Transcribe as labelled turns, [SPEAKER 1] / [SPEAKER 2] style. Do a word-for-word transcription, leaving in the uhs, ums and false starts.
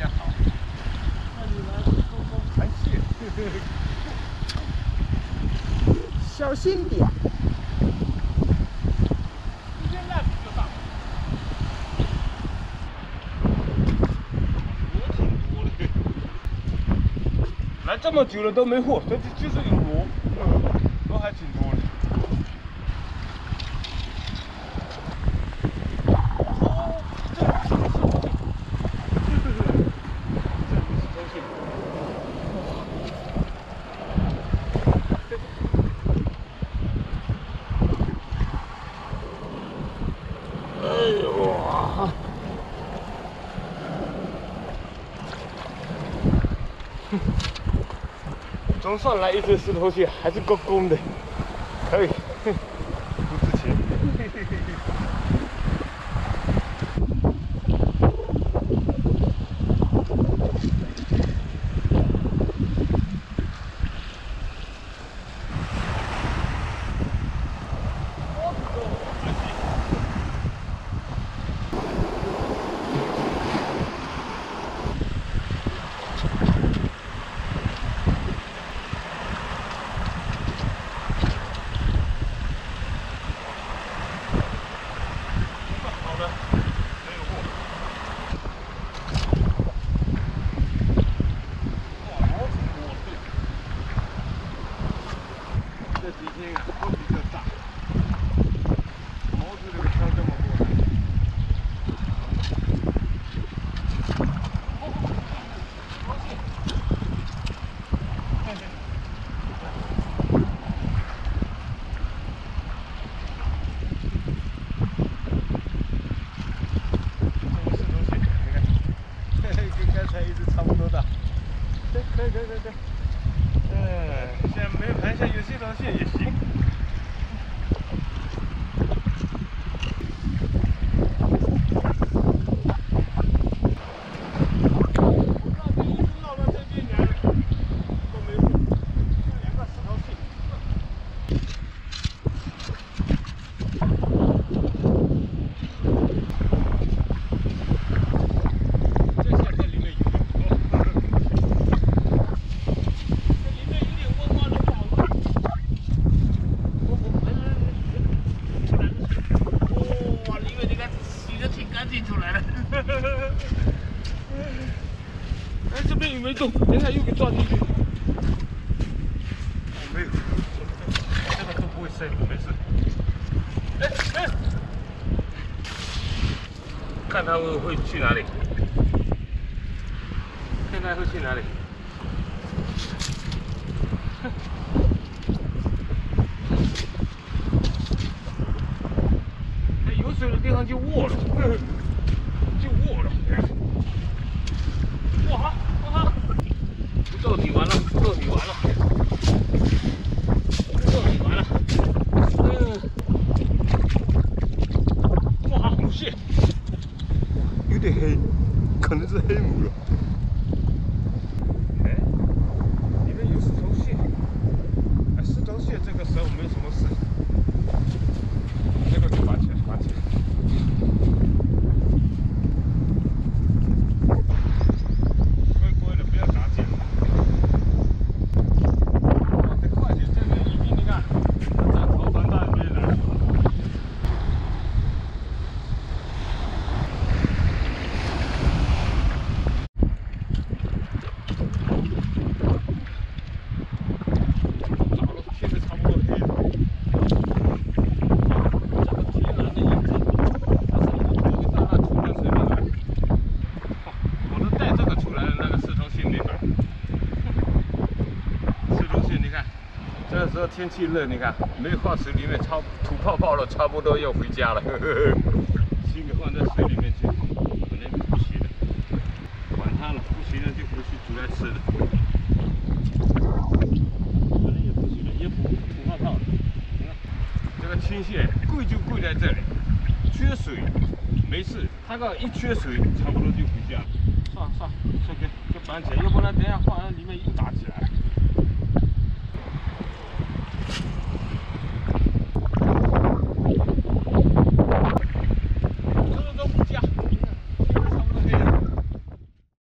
[SPEAKER 1] 较好。那你来偷偷螃蟹，
[SPEAKER 2] 小心点。
[SPEAKER 1] 今天那比较大。螺挺多的，来这么久了都没货，这就是有螺，螺还挺多的。 总算来一只石头蟹，还是够公的，可以，不值钱。可以可以可以可以，嗯，现在没有螃蟹，有些螃蟹也行。我那边一直绕到这边来了，都没有，就两个石头蟹。这下在里面有。 出来了，哎，这边有没动？等一下又给抓进去。哦，没有，这个都不会塞，没事。哎哎，看他会会去哪里？看他会去哪里？哎，有水的地方就卧了。就握了，哇哇！不揍你完了，不揍你完了，不揍你完了，嗯，哇，母蟹，有点黑，可能是黑母了。哎，里面有石头蟹，哎，石头蟹这个时候没什么事，这个就拔起来，拔起来。 这时候天气热，你看没化水里面超吐泡泡了，差不多要回家了。呵呵先给放在水里面去，可能不行了，管它了，不行了就回去煮来吃了。可能也不行了，也吐吐泡泡了。你看这个青蟹贵就贵在这里，缺水没事，它要一缺水，差不多就回家了。算了算了，这个就绑起来，要不然等下放在里面又打起来了。